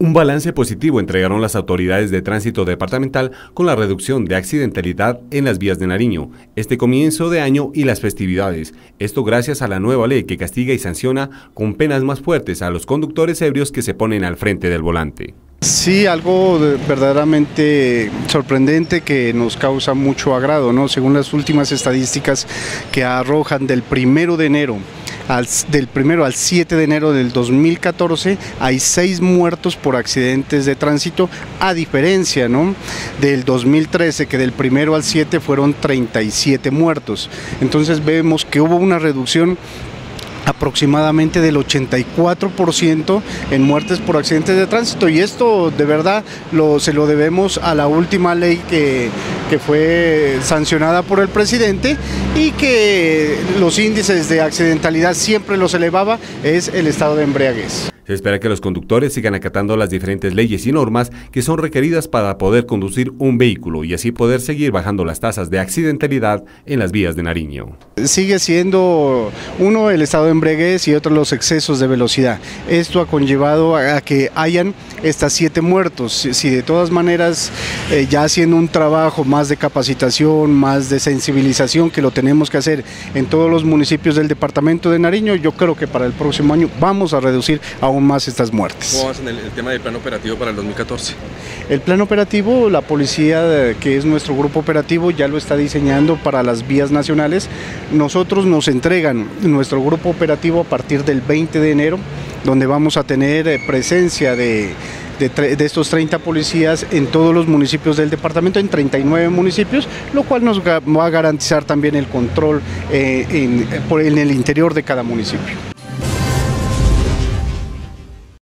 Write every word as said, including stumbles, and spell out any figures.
Un balance positivo entregaron las autoridades de tránsito departamental con la reducción de accidentalidad en las vías de Nariño, este comienzo de año y las festividades. Esto gracias a la nueva ley que castiga y sanciona con penas más fuertes a los conductores ebrios que se ponen al frente del volante. Sí, algo verdaderamente sorprendente que nos causa mucho agrado, ¿no? Según las últimas estadísticas que arrojan del primero de enero Al, del primero al siete de enero del dos mil catorce hay seis muertos por accidentes de tránsito, a diferencia, ¿no?, del dos mil trece, que del primero al siete fueron treinta y siete muertos. Entonces vemos que hubo una reducción aproximadamente del ochenta y cuatro por ciento en muertes por accidentes de tránsito, y esto de verdad lo, se lo debemos a la última ley que, que fue sancionada por el presidente y que los índices de accidentalidad siempre los elevaba, es el estado de embriaguez. Se espera que los conductores sigan acatando las diferentes leyes y normas que son requeridas para poder conducir un vehículo y así poder seguir bajando las tasas de accidentalidad en las vías de Nariño. Sigue siendo uno el estado de embriaguez y otro los excesos de velocidad. Esto ha conllevado a que hayan estas siete muertos. Si de todas maneras eh, ya haciendo un trabajo más de capacitación, más de sensibilización, que lo tenemos que hacer en todos los municipios del departamento de Nariño, yo creo que para el próximo año vamos a reducir aún más estas muertes. ¿Cómo vas en el, el tema del plan operativo para el dos mil catorce? El plan operativo, la policía, que es nuestro grupo operativo, ya lo está diseñando para las vías nacionales. Nosotros nos entregan nuestro grupo operativo a partir del veinte de enero, donde vamos a tener presencia de, de, de estos treinta policías en todos los municipios del departamento, en treinta y nueve municipios, lo cual nos va a garantizar también el control eh, en, por, en el interior de cada municipio.